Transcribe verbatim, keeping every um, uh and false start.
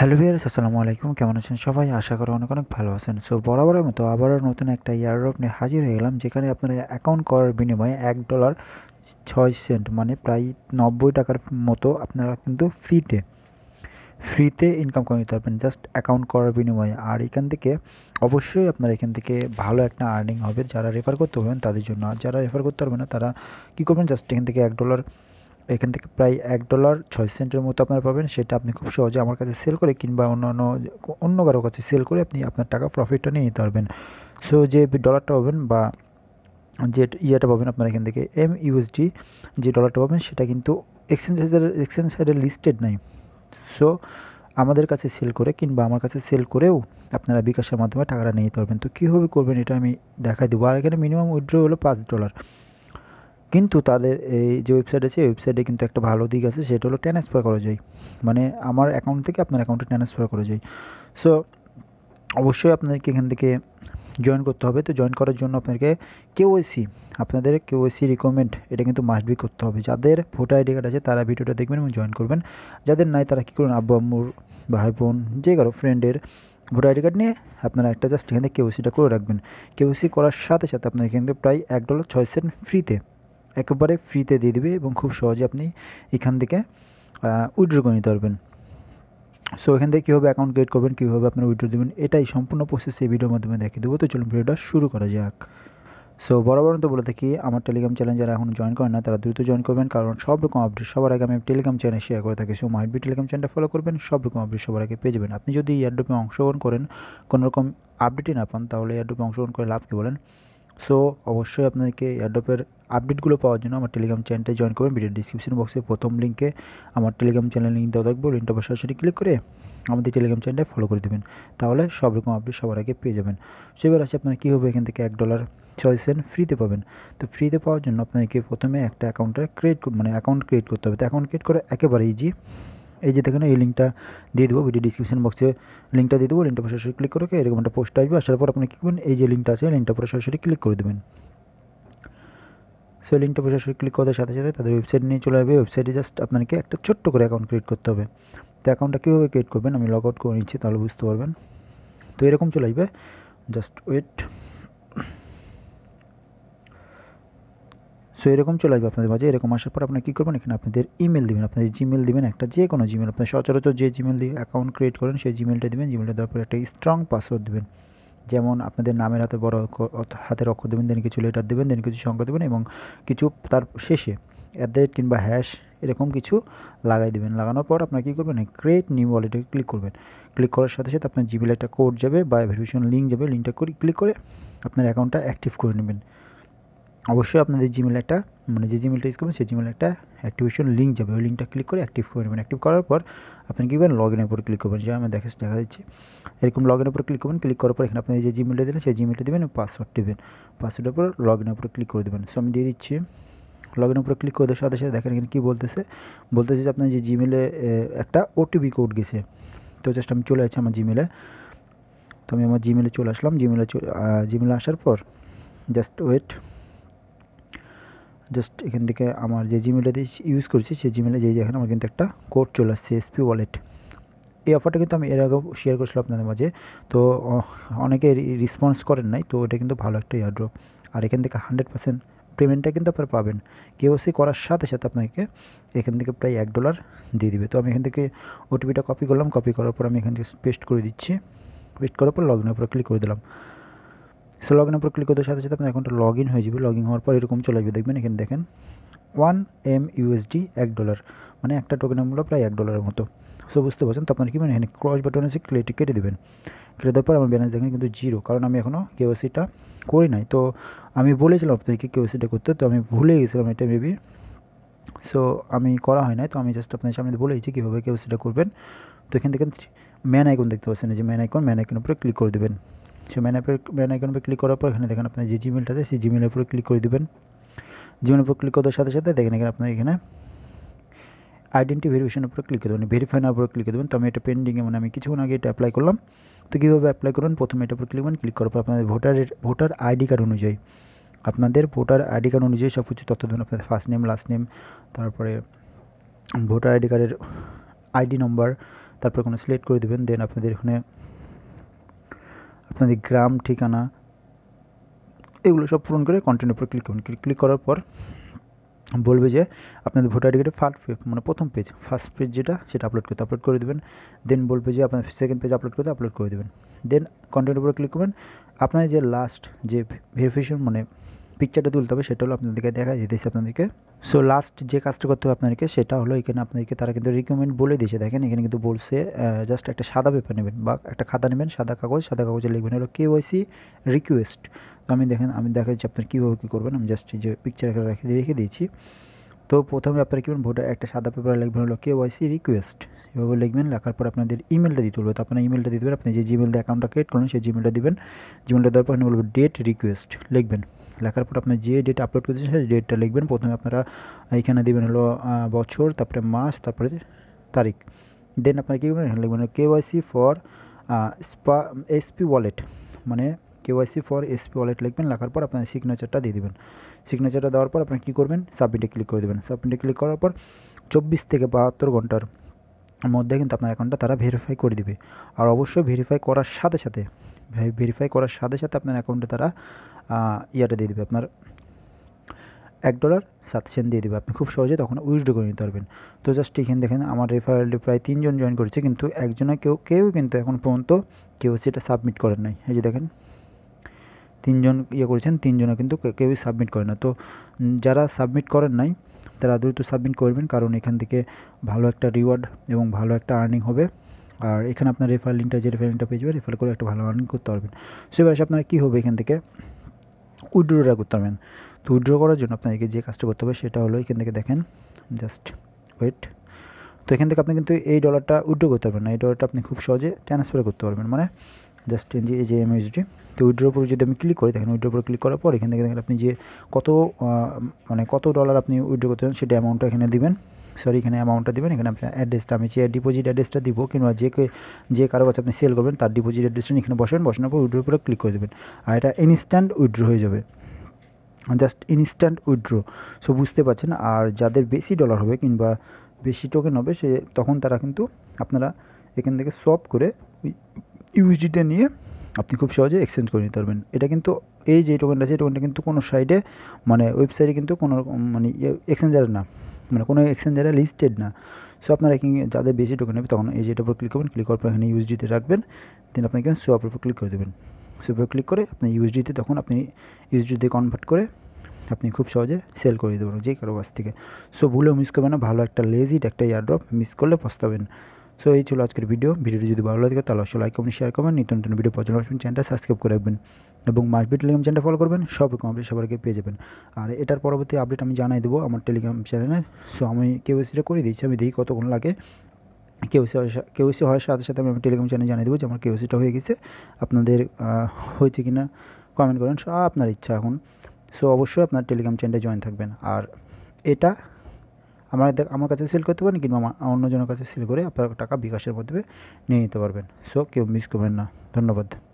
Hello viewers, আসসালামু আলাইকুম। কেমন আছেন সবাই? আশা করি অনেক অনেক ভালো আছেন। সো বরাবরের মতো আবারও নতুন একটা এয়ারড্রপ নিয়ে হাজির হয়ে গেলাম, যেখানে আপনারা অ্যাকাউন্ট করার বিনিময়ে এক ডলার ছয় সেন্ট মানে প্রায় নব্বই টাকার মতো আপনারা কিন্তু ফ্রিতে ফ্রিতে ইনকাম করে নিতে পারবেন জাস্ট অ্যাকাউন্ট করার বিনিময়ে। আর এখান থেকে অবশ্যই আপনার এখান থেকে ভালো একটা আর্নিং হবে যারা রেফার করতে পারবেন তাদের জন্য। আর যারা রেফার করতে পারবেন না তারা কী করবেন, জাস্ট এখান থেকে এক ডলার এখান থেকে প্রায় এক ডলার ছয় সেন্টের মতো আপনারা পাবেন। সেটা আপনি খুব সহজে আমার কাছে সেল করে কিংবা অন্যান্য অন্য কারো কাছে সেল করে আপনি আপনার টাকা প্রফিটটা নিয়ে নিতে পারবেন। সো যে ডলারটা পাবেন বা যে ইয়েটা পাবেন আপনার এখান থেকে এম ইউএসডি যে ডলারটা পাবেন সেটা কিন্তু এক্সচেঞ্জ এক্সচেঞ্জ সাইডে লিস্টেড নাই। সো আমাদের কাছে সেল করে কিংবা আমার কাছে সেল করেও আপনারা বিকাশের মাধ্যমে টাকাটা নিয়ে নিতে পারবেন। তো কীভাবে করবেন এটা আমি দেখাই দেবো। আর এখানে মিনিমাম উইথড্র হলো পাঁচ ডলার। কিন্তু তাদের এই যে ওয়েবসাইট আছে, ওয়েবসাইটে কিন্তু একটা ভালো দিক আছে, সেটা হলো ট্রান্সফার করা যায়, মানে আমার অ্যাকাউন্ট থেকে আপনার অ্যাকাউন্টে ট্রান্সফার করা যায়। সো অবশ্যই আপনাদেরকে এখান থেকে জয়েন করতে হবে। তো জয়েন করার জন্য আপনাকে কেওয়াইসি আপনাদের কেওয়াইসি রিকমেন্ড এটা কিন্তু মাস্ট বি করতে হবে। যাদের ভোটার আইডি কার্ড আছে তারা ভিডিওটা দেখবেন এবং জয়েন করবেন। যাদের নাই তারা কী করবেন, আব্বু আম্মুর, ভাই বোন, যে কারো ফ্রেন্ডের ভোটার আইডি কার্ড নিয়ে আপনারা একটা জাস্ট এখান থেকে কেওয়াইসিটা করে রাখবেন। কেওয়াইসি করার সাথে সাথে আপনার এখান থেকে প্রায় এক ডলার ছয় সেন্ট ফ্রিতে একেবারে ফ্রিতে দিয়ে দেবে এবং খুব সহজে আপনি এখান থেকে উইথড্র করে নিতে পারবেন। সো এখান থেকে কীভাবে অ্যাকাউন্ট ক্রিয়েট করবেন, কীভাবে আপনার উইথড্র দেবেন, এটাই সম্পূর্ণ প্রসেস এই ভিডিওর মাধ্যমে দেখিয়ে দেবো। তো চলুন ভিডিওটা শুরু করা যাক। সো বরাবর তো বলে থাকি, আমার টেলিগ্রাম চ্যানেল যারা এখন জয়েন করেন না তারা দ্রুত জয়েন করবেন, কারণ সব রকম আপডেট সবার আগে আমি টেলিগ্রাম চ্যানেল শেয়ার করে থাকি। সো মাইট বি টেলিগ্রাম চ্যানেলটা ফলো করবেন, সব রকম আপডেট সবার আগে পেয়ে যাবেন। আপনি যদি এয়ারড্রপে অংশগ্রহণ করেন কোনো রকম আপডেটই না পান, তাহলে এয়ারড্রপে অংশগ্রহণ করে লাভ কী বলেন? সো অবশ্যই আপনাদেরকে এয়ারড্রপের আপডেটগুলো পাওয়ার জন্য আমার টেলিগ্রাম চ্যানেলটা জয়েন করবেন। ভিডিও ডিসক্রিপশন বক্সে প্রথম লিঙ্কে আমার টেলিগ্রাম চ্যানেল লিঙ্ক দেওয়া থাকবে, লিঙ্কটা উপর সরাসরি ক্লিক করে আমাদের টেলিগ্রাম চ্যানেলটা ফলো করে দেবেন, তাহলে সব রকম আপডেট সবার আগে পেয়ে যাবেন। সেবার আছে আপনার কী হবে, এখান থেকে এক ডলার ছয় সেন্ট ফ্রিতে পাবেন। তো ফ্রিতে পাওয়ার জন্য আপনাকে প্রথমে একটা অ্যাকাউন্টে ক্রিয়েট মানে অ্যাকাউন্ট ক্রিয়েট করতে হবে। তো অ্যাকাউন্ট ক্রিয়েট করে একেবারে ইজি, এই যে দেখেন এই লিঙ্কটা দিয়ে দেবো, ভিডিও ডিসক্রিপশন বক্সে লিঙ্কটা দিয়ে দেবো, লিঙ্কটা সরাসরি ক্লিক করে এরকম একটা পোস্ট আসবে। আসার পর আপনি কী করবেন, এই যে লিঙ্কটা আছে লিঙ্কটা পরে সরাসরি ক্লিক করে দেবেন। সো লিঙ্কটা সরাসরি ক্লিক করার সাথে সাথে তাদের ওয়েবসাইট নিয়ে চলে যাবে। ওয়েবসাইটে জাস্ট আপনাকে একটা ছোট্ট করে অ্যাকাউন্ট ক্রিয়েট করতে হবে। তো অ্যাকাউন্টটা কীভাবে ক্রিয়েট করবেন আমি লগ আউট করে নিচ্ছি, তাহলে বুঝতে পারবেন। তো এরকম চলে আসবে, জাস্ট ওয়েট। সো এরকম চলে আসবে আপনাদের মাঝে। এরকম আসার পর আপনারা কী করবেন, এখানে আপনাদের ইমেল দেবেন, আপনাদের জিমেল দেবেন, একটা যে কোনো জিমেল আপনার সচরাচর যে জিমেল দিয়ে অ্যাকাউন্ট ক্রিয়েট করেন সেই জিমেলটা দেবেন। জিমেলটা দেওয়ার পর একটা স্ট্রং পাসওয়ার্ড দেবেন, যেমন আপনাদের নামের হাতে বড় হাতের অক্ষর দেবেন, দেন কিছু লেটার দেবেন, দেন কিছু সংখ্যা দেবেন এবং কিছু তার শেষে অ্যাট দ্য রেট কিংবা হ্যাশ এরকম কিছু লাগাই দেবেন। লাগানোর পর আপনারা কী করবেন, ক্রিয়েট নিউ ওয়ালেটে ক্লিক করবেন। ক্লিক করার সাথে সাথে আপনার জিমেলে একটা কোড যাবে বা ভেরিফিকেশন লিঙ্ক যাবে, লিঙ্কটা করে ক্লিক করে আপনার অ্যাকাউন্টটা অ্যাক্টিভ করে নেবেন। অবশ্যই আপনাদের জিমেলে একটা মানে যে জিমেলটা ইউজ করবেন সেই জিমেলে একটা অ্যাক্টিভেশন লিঙ্ক যাবে, ওই লিঙ্কটা ক্লিক করে অ্যাক্টিভ করে নেবেন। অ্যাক্টিভ করার পর আপনি কী করবেন, লগ ইনের উপর ক্লিক করবেন, যা আমি দেখা দেখা দিচ্ছি এরকম লগ ইনের উপর ক্লিক করবেন। ক্লিক করার পর এখানে আপনি যে জিমেলটা দিলেন সেই জিমেলটা দেবেন, পাসওয়ার্ড দেবেন, পাসওয়ার্ডের উপর লগ ইনের উপর ক্লিক করে দেবেন। সো আমি দিয়ে দিচ্ছি। লগ ইনের উপর ক্লিক করে দেওয়ার সাথে সাথে দেখেন এখানে কী বলতেছে, বলতেছে যে আপনার যে জিমেলে একটা ওটিপি কোড গেছে। তো জাস্ট আমি চলে আসছি আমার জিমেলে। তো আমি আমার জিমেলে চলে আসলাম। জিমেলে জিমেলে আসার পর জাস্ট ওয়েট, জাস্ট এখান থেকে আমার যে জিমেলটা দিয়ে ইউজ করছি সেই জিমেলে যেই দেখেন আমার কিন্তু একটা কোড চলে আসছে এসপি ওয়ালেট। এই অফারটা কিন্তু আমি এর আগেও শেয়ার করছিলাম আপনাদের মাঝে, তো অনেকে রেসপন্স করেন নাই। তো এটা কিন্তু ভালো একটা এয়ারড্রপ, আর এখান থেকে হান্ড্রেড পার্সেন্ট পেমেন্টটা কিন্তু আপনারা পাবেন। কেওয়াইসি করার সাথে সাথে আপনাকে এখান থেকে প্রায় এক ডলার দিয়ে দিবে। তো আমি এখান থেকে ওটিপিটা কপি করলাম, কপি করার পর আমি এখান থেকে পেস্ট করে দিচ্ছি। পেস্ট করার পর লগ ইনের উপর ক্লিক করে দিলাম। সো লগ ইনের উপর ক্লিক করতে সাথে সাথে আপনার অ্যাকাউন্টটা লগ ইন হয়ে যাবে। লগ ইন হওয়ার পর এরকম চলে আসবে, দেখবেন এখানে দেখেন ওয়ান এম ইউএসডি এক ডলার, মানে একটা টোকেনের মূল্য প্রায় এক ডলারের মতো। সো বুঝতে পারছেন। তো আপনার কী মানে এখানে ক্রস বাটন আছে, ক্লিক কেটে দেবেন। কেটে দেওয়ার পর আমার ব্যালেন্স দেখেন কিন্তু জিরো, কারণ আমি এখনও কেওয়াইসিটা করি নাই। তো আমি বলেছিলাম আপনাদেরকে কেওয়াইসিটা করতে, তো আমি ভুলে গেছিলাম এটা মেবি। সো আমি করা হয় নাই, তো আমি জাস্ট আপনাদের সামনে বলেছি কীভাবে কেওয়াইসিটা করবেন। তো এখান থেকে ম্যান আইকন দেখতে পাচ্ছেন, যে ম্যান আইকন, ম্যান আইকনের উপরে ক্লিক করে দেবেন। সে ম্যান অ্যাপের ম্যান আইকনের উপরে ক্লিক করার পর এখানে দেখেন আপনার যে জিমেলটা আছে সেই জিমেলের উপরে ক্লিক করে দেবেন। জিমেলের উপর ক্লিক করার সাথে সাথে দেখেন এখানে আপনার এখানে আইডেন্টি ভেরিফিকেশনের উপরে ক্লিক করে দেবেন, ভেরিফাই না উপরে ক্লিক করে দেবেন। তো আমি এটা পেন্ডিংয়ে মানে আমি কিছুক্ষণ আগে এটা অ্যাপ্লাই করলাম। তো কীভাবে অ্যাপ্লাই করবেন, প্রথমে এটার উপর ক্লিক করবেন। ক্লিক করার পর আপনাদের ভোটারের ভোটার আইডি কার্ড অনুযায়ী আপনাদের ভোটার আইডি কার্ড অনুযায়ী সব কিছু তথ্য দেবেন, আপনাদের ফার্স্ট নেম, লাস্ট নেম, তারপরে ভোটার আইডি কার্ডের আইডি নম্বর, তারপর কোনো সিলেক্ট করে দেবেন। দেন আপনাদের এখানে আপনাদের গ্রাম, ঠিকানা এগুলো সব পূরণ করে কন্টিনিউর উপর ক্লিক করবেন। ক্লিক করার পর বলবে যে আপনাদের ভোটার আইডি কার্ডের ফার্স্ট পেজ মানে প্রথম পেজ ফার্স্ট পেজ যেটা সেটা আপলোড করতে আপলোড করে দেবেন। দেন বলবে যে আপনার সেকেন্ড পেজ আপলোড করতে আপলোড করে দেবেন। দেন কন্টিনিউর উপর ক্লিক করবেন। আপনার যে লাস্ট যে ভেরিফিকেশন মানে পিকচারটা তুলতে হবে সেটা হলো আপনাদেরকে দেখা যেতেছে আপনাদেরকে। সো লাস্ট যে কাজটা করতে হবে আপনাদেরকে সেটা হলো এখানে আপনাদেরকে তারা কিন্তু রিকমেন্ড বলে দিয়েছে। দেখেন এখানে কিন্তু বলছে জাস্ট একটা সাদা পেপার নেবেন বা একটা খাতা নেবেন, সাদা কাগজ, সাদা কাগজে লিখবেন হলো কেওয়াইসি রিকোয়েস্ট। তো আমি দেখেন আমি দেখাচ্ছি আপনার কীভাবে কী করবেন। আমি জাস্ট যে পিকচার রেখে রেখে দিয়েছি। তো প্রথমে আপনারা কী করবেন, ভোটার একটা সাদা পেপারে লিখবেন হলো কেওয়াইসি রিকোয়েস্ট, এভাবে লিখবেন। লেখার পর আপনাদের ইমেলটা দিতে বলবে। তো আপনার ইমেলটা দিতে দেবেন, আপনি যে জিমেল দিয়ে অ্যাকাউন্টটা ক্রিয়েট করলেন সেই জিমেলটা দিবেন। জিমেলটা দেওয়ার পর বলবো ডেট রিকোয়েস্ট লিখবেন। লেখার পর আপনার যে ডেট আপলোড করছেন সেই ডেটটা লিখবেন। প্রথমে আপনারা এখানে দেবেন হলো বছর, তারপরে মাস, তারপরে তারিখ। দেন আপনারা কী করবেন, এখানে লিখবেন KYC for spa SP wallet মানে কেওয়াইসি ফর এসপি ওয়ালেট লিখবেন। লেখার পর আপনার সিগনেচারটা দিয়ে দেবেন। সিগনেচারটা দেওয়ার পর আপনারা কী করবেন, সাবমিটে ক্লিক করে দেবেন। সাবমিটে ক্লিক করার পর চব্বিশ থেকে বাহাত্তর ঘন্টার মধ্যে কিন্তু আপনার অ্যাকাউন্টটা তারা ভেরিফাই করে দিবে। আর অবশ্যই ভেরিফাই করার সাথে সাথে ভেরিফাই করার সাথে সাথে আপনার অ্যাকাউন্টে তারা ইয়াটা দিয়ে দেবে, আপনার এক ডলার সাত সেন্ট দিয়ে দেবে। আপনি খুব সহজে তখন উইথড্র করে নিতে পারবেন। তো জাস্ট এখানে দেখেন আমার রেফারেলে প্রায় তিনজন জয়েন করেছে, কিন্তু একজনে কেউ কেউ কিন্তু এখন পর্যন্ত কেউ সেটা সাবমিট করেন নাই। এই যে দেখেন তিনজন ইয়ে করেছেন, তিনজনে কিন্তু কেউই সাবমিট করে না। তো যারা সাবমিট করেন নাই তারা দ্রুত সাবমিট করবেন, কারণ এখান থেকে ভালো একটা রিওয়ার্ড এবং ভালো একটা আর্নিং হবে। আর এখানে আপনার রেফার লিঙ্কটা যে রেফার লিঙ্কটা পেয়ে যাবেন, রেফার করে একটা ভালো আর্নিং করতে পারবেন। সো এবার আপনারা কী হবে, এখান থেকে উইথড্রটা করতে পারবেন। তো উইথড্র করার জন্য আপনাদেরকে যে কাজটা করতে হবে সেটা হলো এখান থেকে দেখেন জাস্ট ওয়েট। তো এখান থেকে আপনি কিন্তু এই ডলারটা উইথড্র করতে পারবেন না, এই ডলারটা আপনি খুব সহজে ট্রান্সফার করতে পারবেন, মানে জাস্ট এই যে এমইউএসডি। তো উইথড্র উপর যদি আমি ক্লিক করি, দেখেন উইথড্র উপর ক্লিক করার পর এখান থেকে দেখেন আপনি যে কত মানে কত ডলার আপনি উইথড্র করতে চান সেটা অ্যামাউন্টটা এখানে দিবেন। সরি এখানে অ্যামাউন্টটা দেবেন। এখানে আপনার অ্যাড্রেসটা আমি যে ডিপোজিট অ্যাড্রেসটা দিব, কিংবা যে যে কারো কাছে আপনি সেল করবেন তার ডিপোজিট অ্যাড্রেসটা এখানে বসাবেন। বসানোর পর উইথড্র উপরে ক্লিক করে দেবেন, আর এটা ইনস্ট্যান্ট উইথড্র হয়ে যাবে, জাস্ট ইনস্ট্যান্ট উইথড্র। সো বুঝতে পারছেন। আর যাদের বেশি ডলার হবে কিংবা বেশি টোকেন হবে সে তখন তারা কিন্তু আপনারা এখান থেকে সোয়াপ করে ইউএসডিতে নিয়ে আপনি খুব সহজে এক্সচেঞ্জ করে নিতে পারবেন। এটা কিন্তু এই যে টোকেনটা আছে, টোকেনটা কিন্তু কোনো সাইডে মানে ওয়েবসাইটে কিন্তু কোনো মানে এক্সচেঞ্জার না, মানে কোনো এক্সচেঞ্জারে লিস্টেড না। সো আপনারা এখানে যাদের বেশি টোকেন হবে তখন এই যেটার উপর ক্লিক করবেন, ক্লিক করার পর এখানে ইউএসডিতে রাখবেন। দেন আপনি এখানে সোয়াপের উপর ক্লিক করে দেবেন। সোয়াপের ক্লিক করে আপনি ইউএসডিতে তখন আপনি ইউএসডিতে কনভার্ট করে আপনি খুব সহজে সেল করে দিতে পারবেন যে কারো কাছ থেকে। সো ভুলেও মিস করবেন না, ভালো একটা লেজিট একটা এয়ারড্রপ মিস করলে পস্তাবেন। সো এই ছিল আজকের ভিডিও। ভিডিওটি যদি ভালো লাগে তাহলে অবশ্যই লাইক কমেন্ট শেয়ার করবেন। নিত্য নতুন ভিডিও পাওয়ার জন্য চ্যানেলটা সাবস্ক্রাইব করে রাখবেন এবং মাসবিট টেলিগ্রাম চ্যানেলটা ফলো করবেন। সব রকম আপডেট সবার আগে পেয়ে যাবেন। আর এটার পরবর্তী আপডেট আমি জানাই দেবো আমার টেলিগ্রাম চ্যানেলে। সো আমি কেওয়াইসিটা করে দিচ্ছি, আমি দেখি কতক্ষণ লাগে। কেওয়াইসি কেওয়াইসি হওয়ার সাথে সাথে আমি আমার টেলিগ্রাম চ্যানেলে জানিয়ে দেবো যে আমার কেওয়াইসিটা হয়ে গেছে। আপনাদের হয়েছে কি না কমেন্ট করেন, সব আপনার ইচ্ছা এখন। সো অবশ্যই আপনার টেলিগ্রাম চ্যানেলে জয়েন থাকবেন। আর এটা আমার আমার কাছে সেল করতে পারেন কিংবা অন্যজনের কাছে সেল করে আপনার টাকা বিকাশের মাধ্যমে নিয়ে নিতে পারবেন। সো কেউ মিস করবেন না। ধন্যবাদ।